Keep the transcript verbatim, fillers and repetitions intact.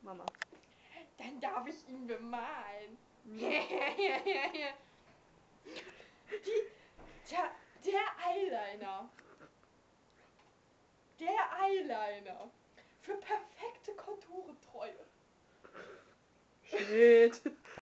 Mama. Dann darf ich ihn bemalen. Mhm. Die, der, der Eyeliner. Der Eyeliner. Für perfekte Konturentreue. Shit.